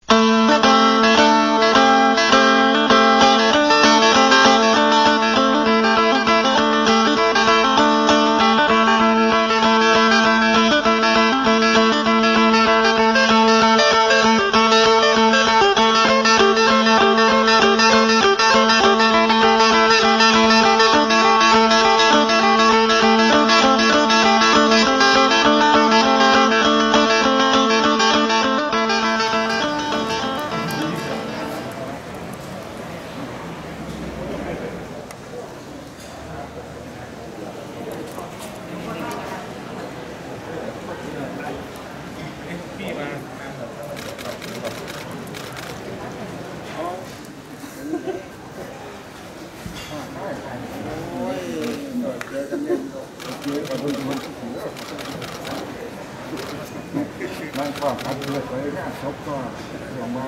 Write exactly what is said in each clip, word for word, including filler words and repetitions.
มันก็ทำเลยไปนะศพก็ยังไม่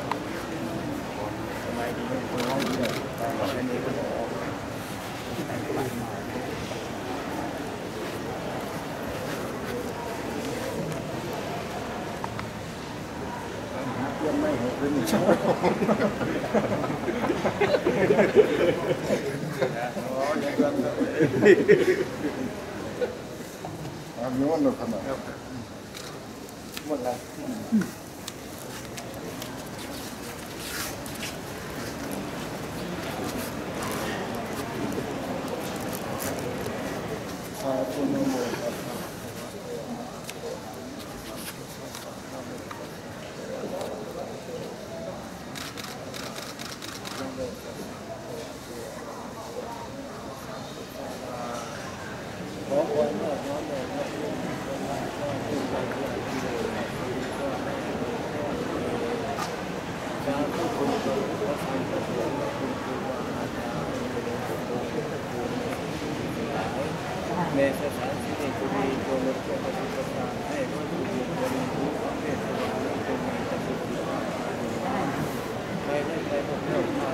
สบายดีสบายดีแต่อันนี้ก็ออกยังไม่เห็นเป็นชอบอ๋อยังย้อนเราขนาดหมดแล้วขอบคุณโมครับขอความรักน้อมเลยนะในสถานที่นี้จะมีตัวเลือกตัวปฏิบัติให้ผู้ที่มีความรู้ความเมตตาและเป็นงานจะสุดยอดในในในพวกเรามา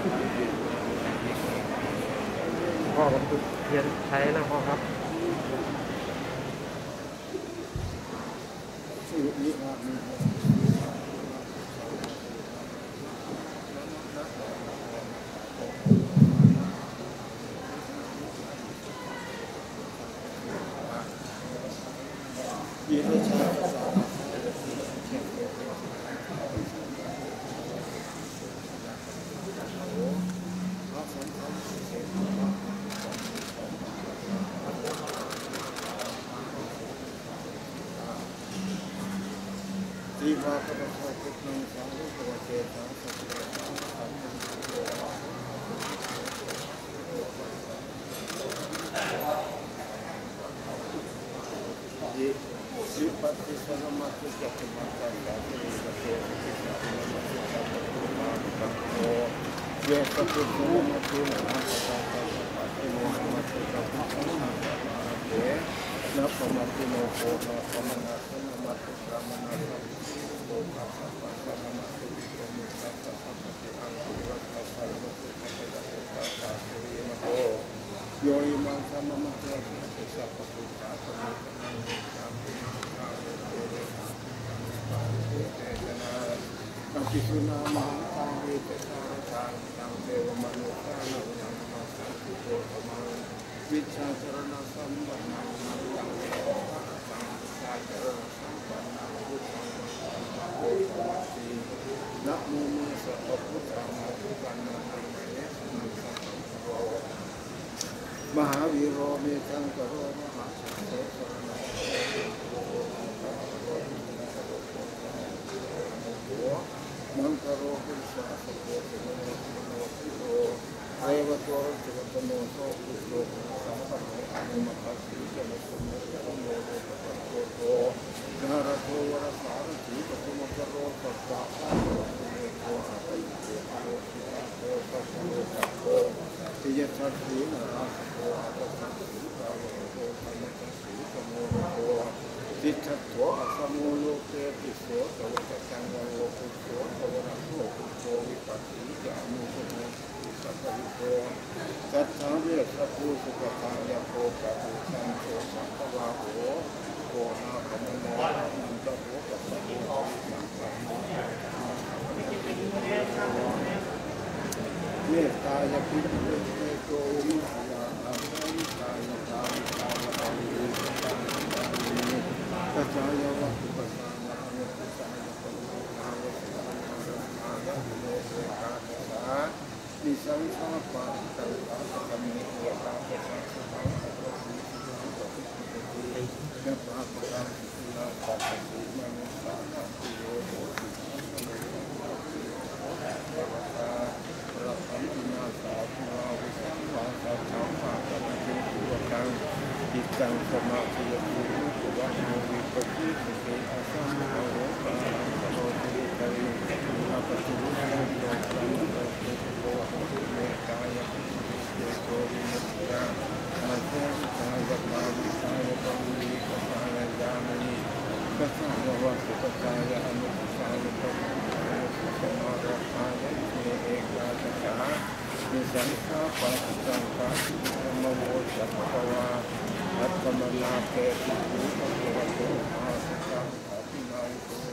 พ่อผมเรียนใช้แล้วพ่อครับชื่อนี้ครับยินดีชาที่ว่าพระพุทธเจ้าเป็นสาวกตัวเจตนาสัจจะที่สิปัตติสรมัติจักรมาตังกาเทสเทสติสรมัติจักรมาตังโอเยสติสรมัตินะอัตตาตัสสะติโมมัติจักรมาเทนับปมัติโนโคนะปมนาสนะมัติกามนาสัพโตภัสสะปัสสะมัติวิโรมิสัพพะสัพพะอังคุรัสสะภะโลกุสัพพะสัพพะสุริมโหโยอิมังสัมมะเตสัพสัพพะพุทธะสมุทธังสัมปิสังเตเตเตนะนักขิสุนามังตังเวเตสารังตังเทวมนุสานังตังมัสสะตุโตธรรมังวิชาจรณะสัมปันนังตังเวตังวิชาจรณะสัมปันนังพุทธังสัมโพธวัตตินะโมเมสะพุทธังนะพุทธังนะโมเมสะนังสัมปันโรมหาวีโรเมตังกโรมหาสัพเพสรณะมังคโรปุสสะสัพเพสรณะโนติโรเอวะโตจิตตโนโสกุโลสัมปันโนอนุมัติสิจนะสมุทโนโลภะโตโตนาระโทวรสารสีปฐุมกโรสัพพะสัพพะโตอะระหิโตโตสิอะโตสัพพะโตสัพโตติยทัสสีนาราสโตอะระสัสสีกาวะโตธรรมทัสสีสโมโตติทัตโตอะสโมโลเกติโสตวะตังวันโลกุโสตวะระโสกุโสวิปัสสีจามุขโมสัพพะโตสัทธาเวสัพพุสุขทายะโภกะปุสังโฆสัพพะวะโหโกนาคมโนนันตโภกัสสะโภสังฆังเมตตาจะพิจารณาโกวิหารอาภัยตายตายตายตายตายตายกระจายวัตถุประสานอนุปสานปริมาณสานอารัมโนเสกาสาดิสังสารปาตังตาสมิเยตาเจสังสตังสัพพสิทธิสัพพสิทธิสัพพะปะตังสิลาสัพพสิมนุสานาติโยโหติเราทำที่นาสาธุเราวิสังวาสาธรรมะปะมาจิตุวกังจิตตังสมาธิยภูมิสุวัฏโนวิปปิสเกอาสัมมาโหปะสโลติตะริอาปะตุรุสังโยสังโลกุโลกุเมกายะเยโกวิมุตตะอาเจสายะปาวิสายะปะวิปะสายะยามิกัสสะวะสุปตายะอนุปสายะปะวิสมาระหะยะเอเอกาตะนิสังฆาปัสสังฆาติโมโหสัพพวาอัตตมนาเกตุภูปะโวะโตอาสังฆาตินาโก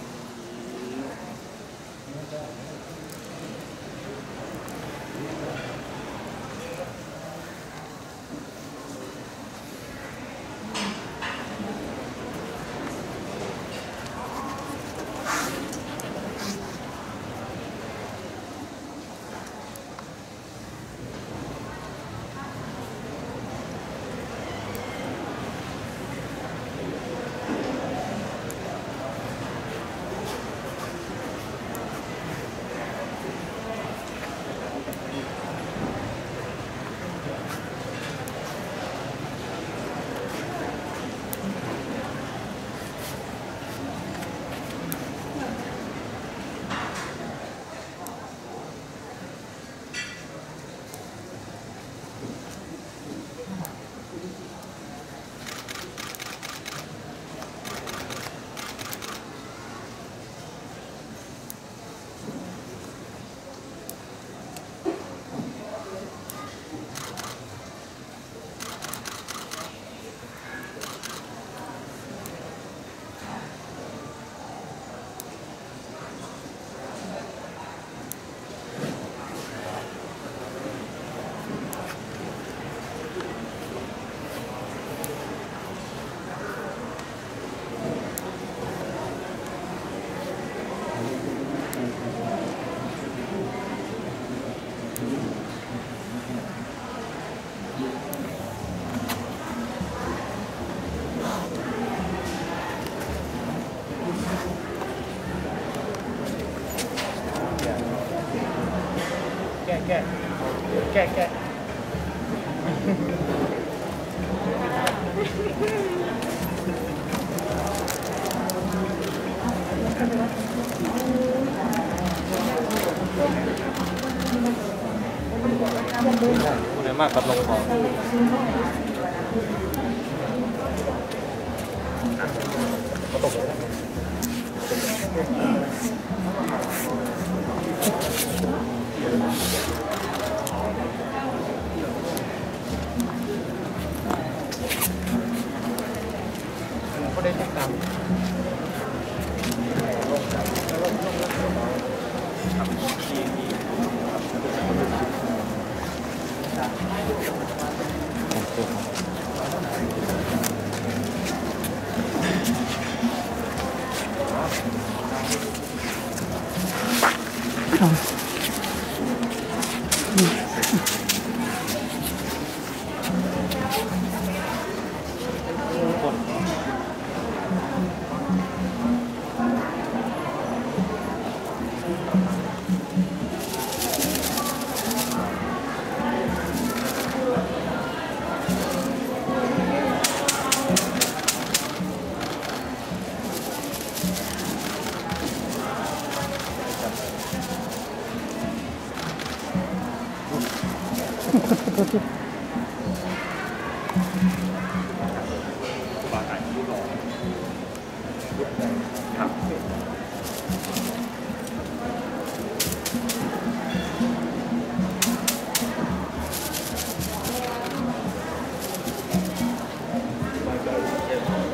แก้แก้แก้แก้คุณมากกับลงคอก็ตกก็ได้ติดตาม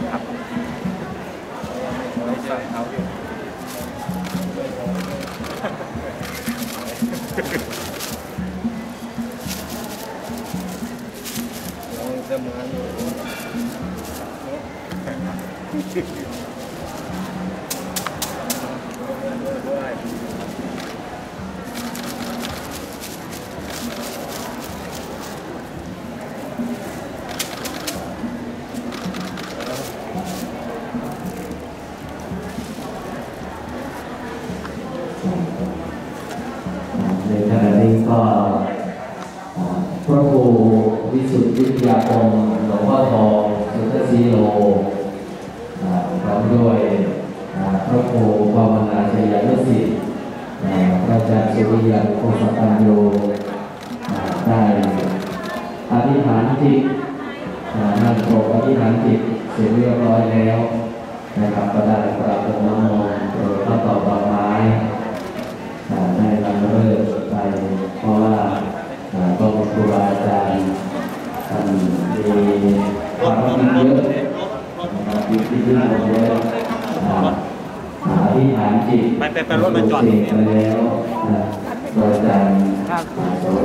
ใส่เท้าอยู่จะมาอยู่ด้วยในขณะนี้ก็พระครูวิสุทธิวิทยาคมหลวงพ่อทองสุทธสีโลพร้อมด้วยพระครูภาวนาชัยยนุสิทธิ์พระอาจารย์สุริยันโคสปัญโยได้อธิษฐานจิตนั่งโปรดอธิษฐานจิตเสร็จเรียบร้อยแล้วนะครับก็ได้กราบน้อมโปรดพระต่อดอกไม้ได้นำเลิกไปเพราะว่าก็ครูบาอาจารย์ท่านมีความคิดเยอะนะครับคิดที่ยิ่งกว่าเยอะอธิษฐานจิตไปไปไปรถมาจอดเสร็จไปแล้วโดยอาจารย์สม